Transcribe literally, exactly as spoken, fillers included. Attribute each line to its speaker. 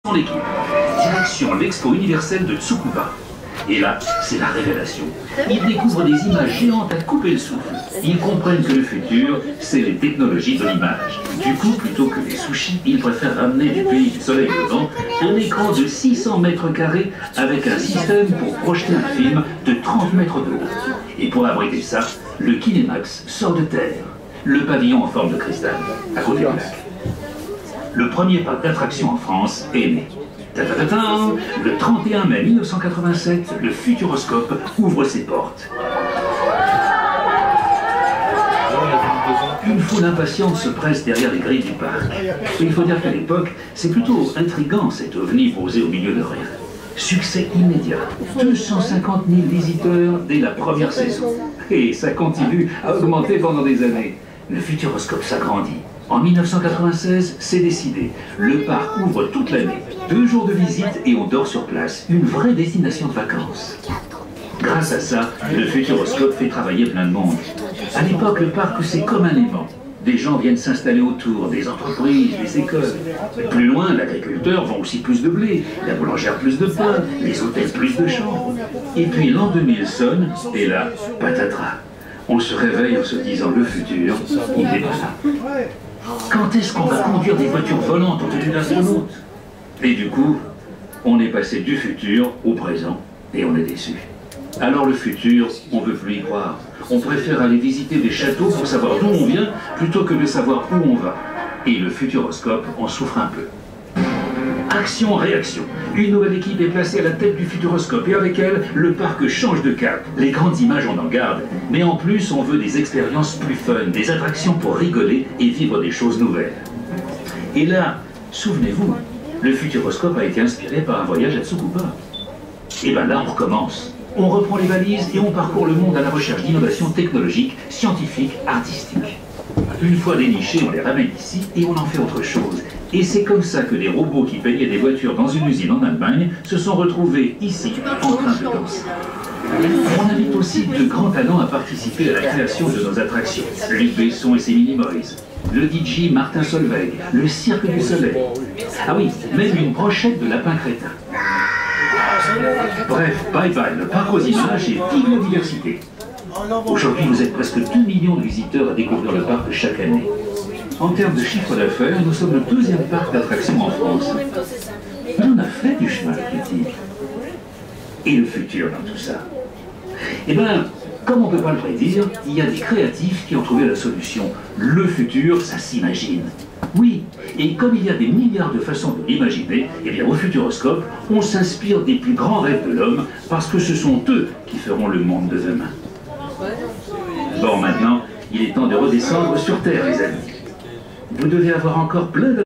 Speaker 1: Son équipe, direction l'expo universelle de Tsukuba. Et là, c'est la révélation. Ils découvrent des images géantes à couper le souffle. Ils comprennent que le futur, c'est les technologies de l'image. Du coup, plutôt que des sushis, ils préfèrent ramener du pays du soleil levant un écran de six cents mètres carrés avec un système pour projeter un film de trente mètres de haut. Et pour abriter ça, le Kinemax sort de terre. Le pavillon en forme de cristal, à côté du lac. Le premier parc d'attractions en France est né. Ta-ta-ta-ta, le trente et un mai mille neuf cent quatre-vingt-sept, le Futuroscope ouvre ses portes. Une foule impatiente se presse derrière les grilles du parc. Il faut dire qu'à l'époque, c'est plutôt intriguant cet ovni posé au milieu de rien. Succès immédiat, deux cent cinquante mille visiteurs dès la première saison. Et ça continue à augmenter pendant des années. Le Futuroscope s'agrandit. En mille neuf cent quatre-vingt-seize, c'est décidé. Le parc ouvre toute l'année. Deux jours de visite et on dort sur place. Une vraie destination de vacances. Grâce à ça, le Futuroscope fait travailler plein de monde. À l'époque, le parc, c'est comme un aimant. Des gens viennent s'installer autour, des entreprises, des écoles. Plus loin, l'agriculteur vend aussi plus de blé, la boulangère plus de pain, les hôtels plus de chambres. Et puis l'an deux mille sonne, et là, patatras. On se réveille en se disant le futur, il est pas là. Quand est-ce qu'on va conduire des voitures volantes en tenue d'astronaute? Et du coup, on est passé du futur au présent et on est déçu. Alors le futur, on ne veut plus y croire. On préfère aller visiter des châteaux pour savoir d'où on vient plutôt que de savoir où on va. Et le Futuroscope en souffre un peu. Action-réaction. Une nouvelle équipe est placée à la tête du Futuroscope et avec elle, le parc change de cap. Les grandes images, on en garde. Mais en plus, on veut des expériences plus fun, des attractions pour rigoler et vivre des choses nouvelles. Et là, souvenez-vous, le Futuroscope a été inspiré par un voyage à Tsukuba. Et ben là, on recommence. On reprend les valises et on parcourt le monde à la recherche d'innovations technologiques, scientifiques, artistiques. Une fois dénichés, on les ramène ici et on en fait autre chose. Et c'est comme ça que les robots qui peignaient des voitures dans une usine en Allemagne se sont retrouvés ici, en train de danser. On invite aussi de grands talents à participer à la création de nos attractions. Luc Besson et ses Minimoys, le D J Martin Solveig, le Cirque du Soleil. Ah oui, même une brochette de lapin crétin. Bref, bye bye, le parc aux images et vive la diversité. Aujourd'hui, vous êtes presque deux millions de visiteurs à découvrir le parc chaque année. En termes de chiffre d'affaires, nous sommes le deuxième parc d'attractions en France. On a fait du chemin critique. Et le futur dans tout ça? Eh bien, comme on ne peut pas le prédire, il y a des créatifs qui ont trouvé la solution. Le futur, ça s'imagine. Oui, et comme il y a des milliards de façons de l'imaginer, eh bien au Futuroscope, on s'inspire des plus grands rêves de l'homme parce que ce sont eux qui feront le monde de demain. Bon, maintenant, il est temps de redescendre sur Terre, les amis. Vous devez avoir encore plein de...